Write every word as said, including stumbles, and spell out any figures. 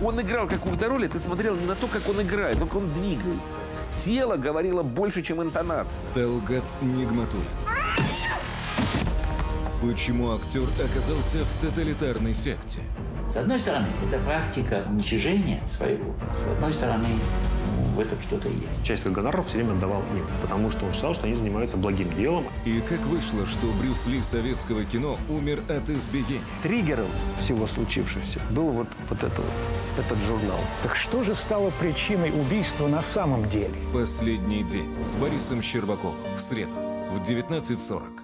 Он играл какую-то роль, и ты смотрел не на то, как он играет, только он двигается. Тело говорило больше, чем интонация. Талгат Нигматуллин. Почему актер оказался в тоталитарной секте? С одной стороны, это практика уничижения своего. С одной стороны, в этом что-то есть. Часть своих гонораров все время отдавал им, потому что он считал, что они занимаются благим делом. И как вышло, что Брюс Ли советского кино умер от избиения? Триггером всего случившегося был вот, вот это, этот журнал. Так что же стало причиной убийства на самом деле? «Последний день» с Борисом Щербаковым в среду в девятнадцать сорок.